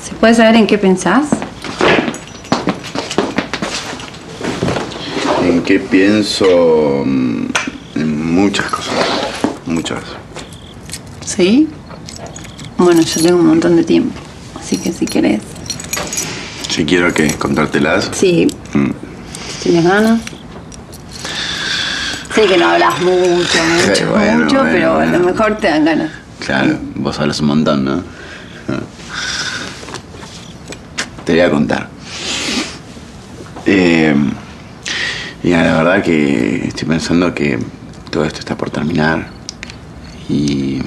¿Se puede saber en qué pensás? ¿En qué pienso? En muchas cosas. Muchas. ¿Sí? Bueno, yo tengo un montón de tiempo. Así que si querés. Si quiero, ¿qué? ¿Contártelas? Sí. Si tienes ganas. Sé que no hablas mucho, pero a lo mejor te dan ganas. Claro, vos hablas un montón, ¿no? Te voy a contar. Mira, la verdad que estoy pensando que todo esto está por terminar. Y...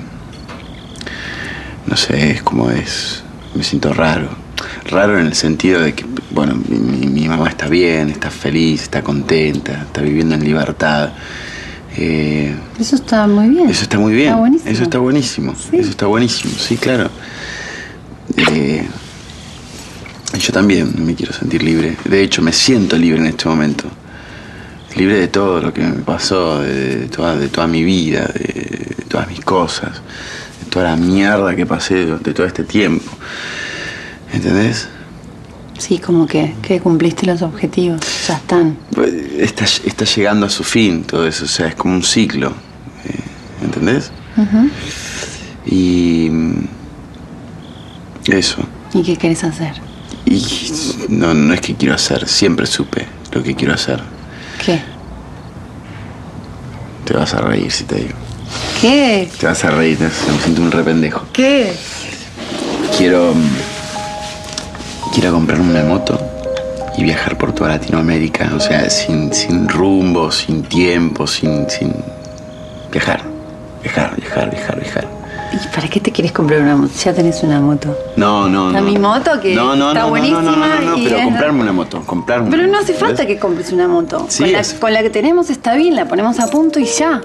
no sé, es como es... Me siento raro. Raro en el sentido de que, bueno, mi mamá está bien, está feliz, está contenta, está viviendo en libertad. Eso está muy bien. Eso está muy bien. Está buenísimo. Eso está buenísimo. ¿Sí? Eso está buenísimo, sí, claro. Yo también me quiero sentir libre. De hecho, me siento libre en este momento. Libre de todo lo que me pasó, de toda mi vida, de todas mis cosas, de toda la mierda que pasé durante todo este tiempo. ¿Entendés? Sí, como que cumpliste los objetivos, ya están. Está llegando a su fin todo eso, o sea, es como un ciclo. ¿Entendés? Y... eso. ¿Y qué querés hacer? Y no es que quiero hacer, siempre supe lo que quiero hacer. ¿Qué? Te vas a reír si te digo. ¿Qué? Te vas a reír, me siento un rependejo. ¿Qué? Quiero comprarme una moto y viajar por toda Latinoamérica, o sea, sin rumbo, sin tiempo, sin viajar. ¿Y para qué te quieres comprar una moto? Ya tenés una moto. No. Está mi moto que está buenísima. No, pero comprarme una moto, Pero no hace falta que compres una moto. Sí, con la que tenemos está bien, la ponemos a punto y ya.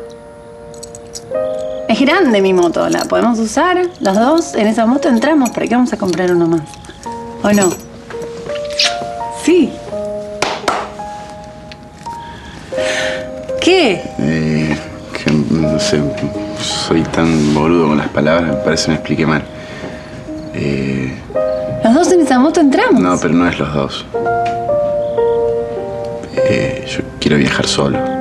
Es grande mi moto, la podemos usar las dos. En esa moto entramos, ¿para qué vamos a comprar uno más? ¿O no? Sí. ¿Qué? Que no sé, soy tan boludo con las palabras, me parece que me expliqué mal. Los dos en esa moto entramos. No, pero no es los dos. Yo quiero viajar solo.